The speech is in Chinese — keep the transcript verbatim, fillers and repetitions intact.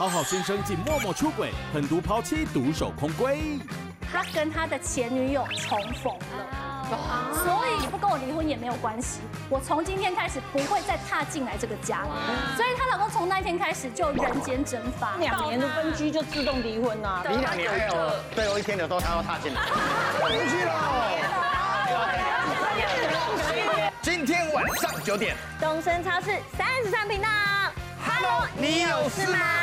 好好先生竟默默出轨，狠毒抛妻，独守空闺。 他跟他的前女友重逢了，所以不跟我离婚也没有关系。我从今天开始不会再踏进来这个家，所以她老公从那一天开始就人间蒸发， 两年的分居就自动离婚啊！ 离两年还有最后一天的时候，他要踏进来，回去了。今天晚上九点， 东升超市三十三频道 ，Hello，你有事吗？